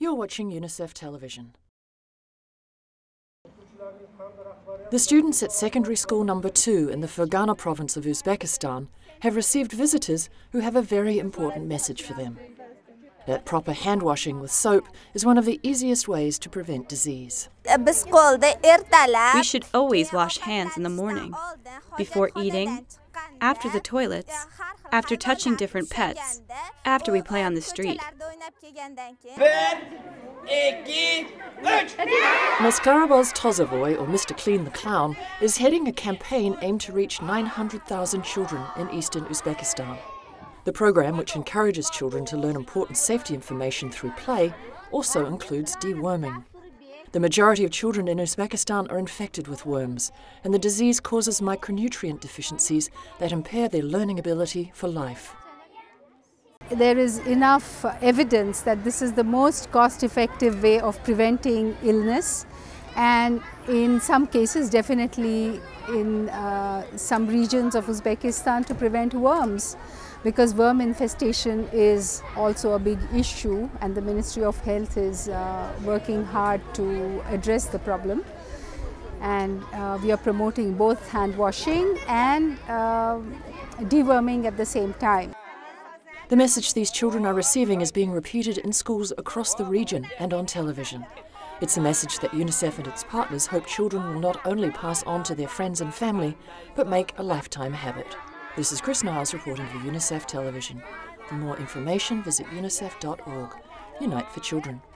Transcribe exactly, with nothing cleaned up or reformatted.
You're watching UNICEF television. The students at secondary school number two in the Fergana province of Uzbekistan have received visitors who have a very important message for them. That proper hand washing with soap is one of the easiest ways to prevent disease. We should always wash hands in the morning, before eating, after the toilets, after touching different pets, after we play on the street. Maskarabaz Tozavoy, or Mister Clean the Clown, is heading a campaign aimed to reach nine hundred thousand children in eastern Uzbekistan. The program, which encourages children to learn important safety information through play, also includes deworming. The majority of children in Uzbekistan are infected with worms, and the disease causes micronutrient deficiencies that impair their learning ability for life. There is enough evidence that this is the most cost-effective way of preventing illness, and in some cases, definitely in uh, some regions of Uzbekistan, to prevent worms, because worm infestation is also a big issue, and the Ministry of Health is uh, working hard to address the problem. And uh, we are promoting both hand washing and uh, deworming at the same time. The message these children are receiving is being repeated in schools across the region and on television. It's a message that UNICEF and its partners hope children will not only pass on to their friends and family, but make a lifetime habit. This is Chris Niles reporting for UNICEF Television. For more information, visit unicef dot org. Unite for Children.